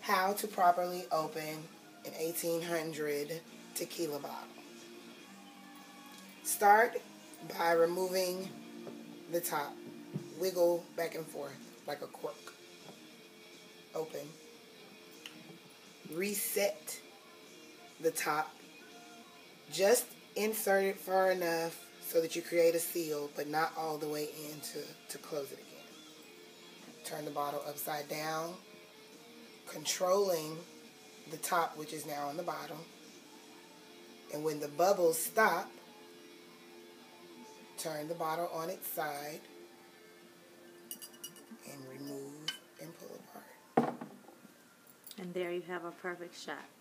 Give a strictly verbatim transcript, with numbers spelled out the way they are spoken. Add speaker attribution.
Speaker 1: how to properly open an eighteen hundred tequila bottle. Start by removing the top. Wiggle back and forth like a cork. Open. Reset the top. Just insert it far enough so that you create a seal, but not all the way in to, to close it again. Turn the bottle upside down, controlling the top, which is now on the bottom. And when the bubbles stop, turn the bottle on its side and remove and pull apart.
Speaker 2: And there you have a perfect shot.